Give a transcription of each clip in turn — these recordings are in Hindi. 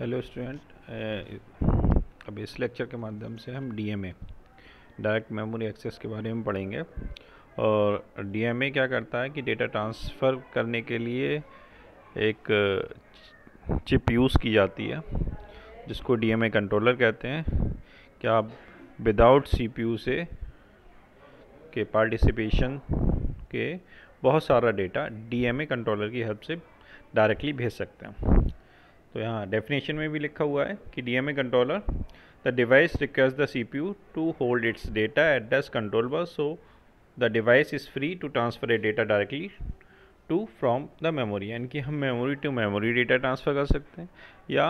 हेलो स्टूडेंट, अब इस लेक्चर के माध्यम से हम डीएमए डायरेक्ट मेमोरी एक्सेस के बारे में पढ़ेंगे। और डीएमए क्या करता है कि डेटा ट्रांसफ़र करने के लिए एक चिप यूज़ की जाती है जिसको डीएमए कंट्रोलर कहते हैं। कि आप विदाउट सीपीयू से के पार्टिसिपेशन के बहुत सारा डेटा डीएमए कंट्रोलर की हेल्प से डायरेक्टली भेज सकते हैं। तो यहाँ डेफिनेशन में भी लिखा हुआ है कि DMA controller the device request the CPU to hold its data address control bus, so the device is free to transfer a data directly to from the memory. यानी कि हम memory to memory data transfer कर सकते हैं या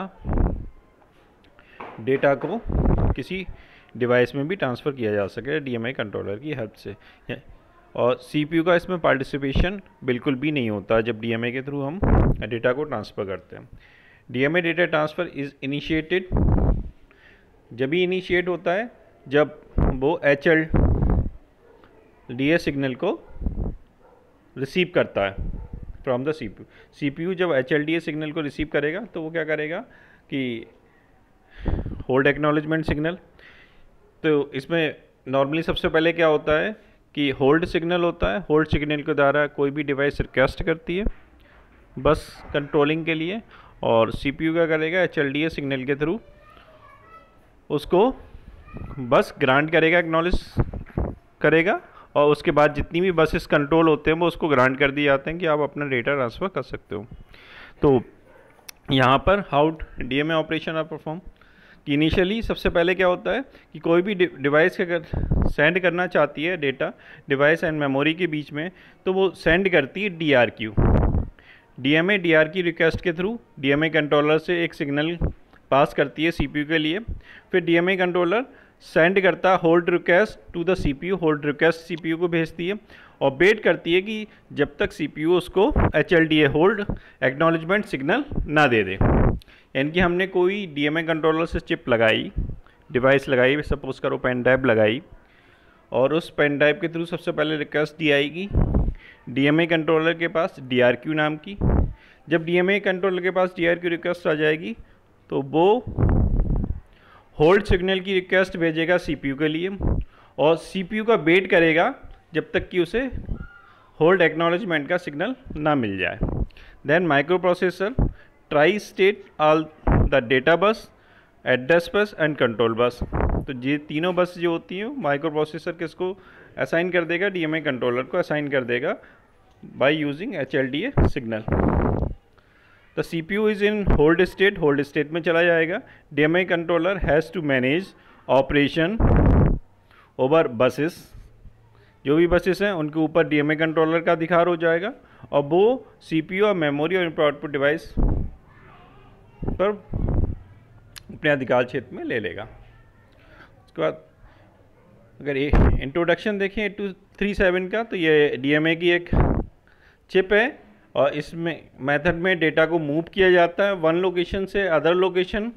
डेटा को किसी डिवाइस में भी ट्रांसफ़र किया जा सके डीएमए कंट्रोलर की हेल्प से। और सीपीयू का इसमें पार्टिसिपेशन बिल्कुल भी नहीं होता जब डीएमए के थ्रू हम डेटा को ट्रांसफ़र करते हैं। DMA data transfer is initiated जब ही इनिशिएट होता है जब वो HLDA सिग्नल को रिसीव करता है फ्रॉम द सीपीयू। सीपीयू जब HLDA सिग्नल को रिसीव करेगा तो वो क्या करेगा कि होल्ड एक्नॉलेजमेंट सिग्नल। तो इसमें नॉर्मली सबसे पहले क्या होता है कि होल्ड सिग्नल होता है। होल्ड सिग्नल के द्वारा कोई भी डिवाइस रिक्वेस्ट करती है बस कंट्रोलिंग के लिए, और सीपीयू क्या करेगा HLDA सिग्नल के थ्रू उसको बस ग्रांट करेगा, एक्नॉलेज करेगा, और उसके बाद जितनी भी बसेस कंट्रोल होते हैं वो उसको ग्रांट कर दिए जाते हैं कि आप अपना डेटा ट्रांसफ़र कर सकते हो। तो यहाँ पर how DMA operation are perform कि इनिशियली सबसे पहले क्या होता है कि कोई भी डिवाइस अगर सेंड करना चाहती है डेटा डिवाइस एंड मेमोरी के बीच में, तो वो सेंड करती है DRQ। डीएमए DRQ रिक्वेस्ट के थ्रू डीएमए कंट्रोलर से एक सिग्नल पास करती है सीपीयू के लिए। फिर डीएमए कंट्रोलर सेंड करता है hold request to the CPU. Hold request CPU को भेजती है और वेट करती है कि जब तक सीपीयू उसको HLDA होल्ड एक्नॉलेजमेंट सिग्नल ना दे दे। यानी कि हमने कोई डीएमए कंट्रोलर से चिप लगाई, डिवाइस लगाई, सपोज करो पेन ड्राइव लगाई, और उस पेन ड्राइव के थ्रू सबसे पहले रिक्वेस्ट दी आएगी डीएमए कंट्रोलर के पास DRQ नाम की। जब डीएमए कंट्रोलर के पास DRQ रिक्वेस्ट आ जाएगी तो वो होल्ड सिग्नल की रिक्वेस्ट भेजेगा सीपीयू के लिए, और सीपीयू का वेट करेगा जब तक कि उसे होल्ड एक्नॉलेजमेंट का सिग्नल ना मिल जाए। Then micro processor tri state all the data bus, address bus and control bus. तो ये तीनों बस जो होती हैं माइक्रो प्रोसेसर किसको असाइन कर देगा, डीएमए कंट्रोलर को असाइन कर देगा by using HLDA signal. The CPU is in hold state, hold state में चला जाएगा। DMA controller has to manage operation over buses. जो भी बसेस हैं उनके ऊपर डीएमए कंट्रोलर का अधिकार हो जाएगा और वो सीपीयू और मेमोरी और इनपुट आउटपुट डिवाइस पर अपने अधिकार क्षेत्र में ले लेगा। उसके बाद अगर ये इंट्रोडक्शन देखें 8237 का, तो ये डीएमए की एक चिप है और इसमें मेथड में डेटा को मूव किया जाता है वन लोकेशन से अदर लोकेशन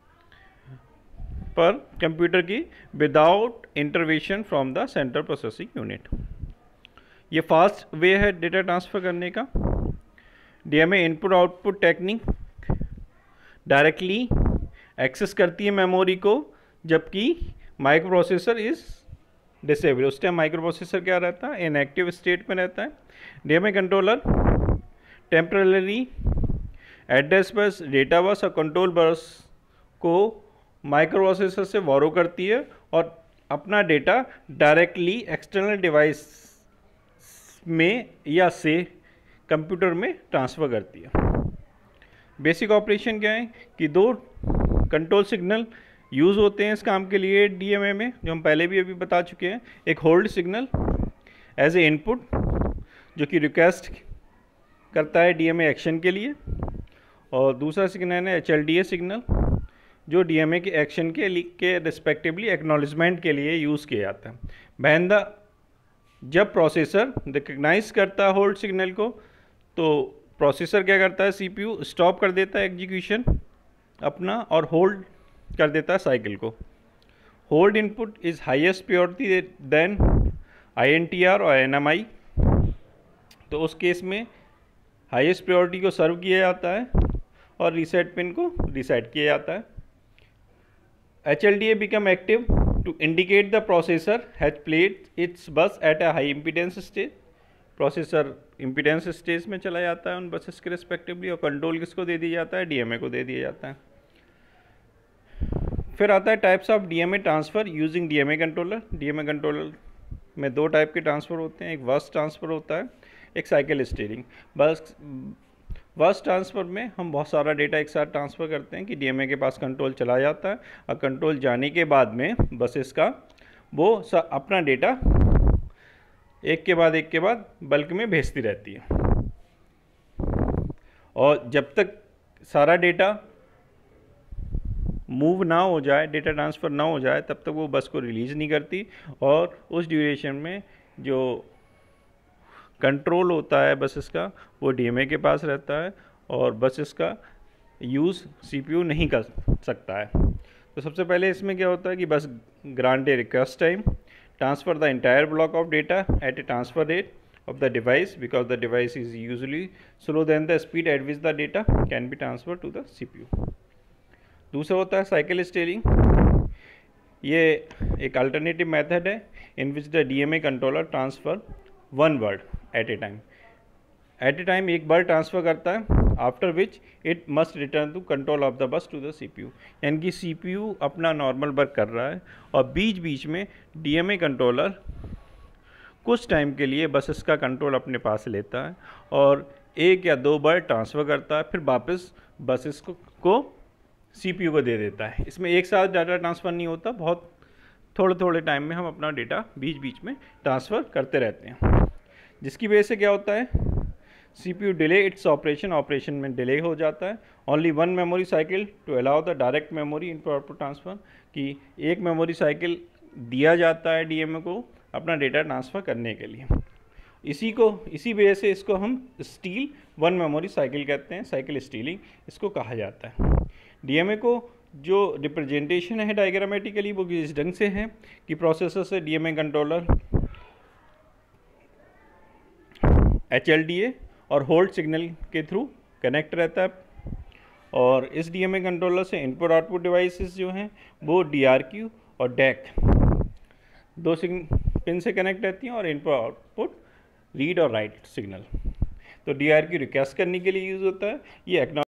पर कंप्यूटर की without intervention from the central processing unit. ये फास्ट वे है डेटा ट्रांसफ़र करने का। DMA input output technique directly access करती है मेमोरी को, जबकि माइक्रो प्रोसेसर इज़ डिसेबल। उस टाइम माइक्रो प्रोसेसर क्या रहता है, इनएक्टिव स्टेट में रहता है। DMA controller temporary address bus, data bus और कंट्रोल बस को माइक्रो प्रोसेसर से बोरो करती है और अपना डेटा डायरेक्टली एक्सटर्नल डिवाइस में या से कंप्यूटर में ट्रांसफ़र करती है। बेसिक ऑपरेशन क्या है कि दो कंट्रोल सिग्नल यूज़ होते हैं इस काम के लिए डीएमए में, जो हम पहले भी अभी बता चुके हैं। एक hold signal as a input जो कि रिक्वेस्ट करता है डीएमए एक्शन के लिए, और दूसरा सिग्नल है HLDA सिग्नल जो डीएमए के एक्शन के रिस्पेक्टिवली एक्नॉलेजमेंट के लिए यूज़ किया जाता है। बहंदा जब प्रोसेसर रिकग्नाइज करता है होल्ड सिग्नल को, तो प्रोसेसर क्या करता है, सीपीयू स्टॉप कर देता है एग्जीक्यूशन अपना और होल्ड कर देता है साइकिल को। Hold input is highest priority then INTR और NMI। तो उस केस में हाईएस्ट प्रायोरिटी को सर्व किया जाता है और रीसेट पिन को रीसेट किया जाता है। HLDA become active to indicate the processor has placed its bus at a high impedance stage। Processor impedance stage में चला जाता है उन बसेस के रिस्पेक्टिवली, और कंट्रोल किसको दे दिया जाता है, DMA को दे दिया जाता है। फिर आता है types of DMA transfer using DMA controller. DMA controller में दो टाइप के ट्रांसफ़र होते हैं, एक बस ट्रांसफ़र होता है, एक साइकिल स्टीयरिंग। बस ट्रांसफ़र में हम बहुत सारा डेटा एक साथ ट्रांसफ़र करते हैं कि DMA के पास कंट्रोल चला जाता है, और कंट्रोल जाने के बाद में बसेस का वो अपना डेटा एक के बाद बल्क में भेजती रहती है, और जब तक सारा डेटा मूव ना हो जाए, डेटा ट्रांसफ़र ना हो जाए, तब तक वो बस को रिलीज़ नहीं करती। और उस ड्यूरेशन में जो कंट्रोल होता है बसेस का वो DMA के पास रहता है, और बसेस का यूज़ CPU नहीं कर सकता है। तो सबसे पहले इसमें क्या होता है कि bus grant a request time, transfer the entire block of data at a transfer rate of the device because the device is usually slower than the speed at which the data can be transferred to the CPU। दूसरा होता है साइकिल स्टीयरिंग। ये एक अल्टरनेटिव मेथड है in which the DMA controller transfer one word at a time एक बार ट्रांसफ़र करता है, after which it must return to control of the bus to the CPU। यानी कि CPU अपना नॉर्मल वर्क कर रहा है, और बीच बीच में DMA कंट्रोलर कुछ टाइम के लिए बसेस का कंट्रोल अपने पास लेता है और एक या दो बार ट्रांसफ़र करता है, फिर वापस बसेस को CPU को दे देता है। इसमें एक साथ डाटा ट्रांसफ़र नहीं होता, बहुत थोड़े टाइम में हम अपना डेटा बीच बीच में ट्रांसफ़र करते रहते हैं, जिसकी वजह से क्या होता है, CPU डिले इट्स ऑपरेशन में डिले हो जाता है। Only one memory cycle to allow the direct memory input output transfer, कि एक मेमोरी साइकिल दिया जाता है DMA को अपना डेटा ट्रांसफ़र करने के लिए। इसी वजह से इसको हम स्टील वन मेमोरी साइकिल कहते हैं, साइकिल स्टीलिंग इसको कहा जाता है। DMA को जो रिप्रेजेंटेशन है डायग्रामेटिकली वो इस ढंग से है कि प्रोसेसर से DMA कंट्रोलर HLDA और होल्ड सिग्नल के थ्रू कनेक्ट रहता है, और इस DMA कंट्रोलर से इनपुट आउटपुट डिवाइसेस जो हैं वो DRQ और DAC दो पिन से कनेक्ट रहती हैं, और इनपुट आउटपुट रीड और राइट सिग्नल। तो DRQ रिक्वेस्ट करने के लिए यूज़ होता है, ये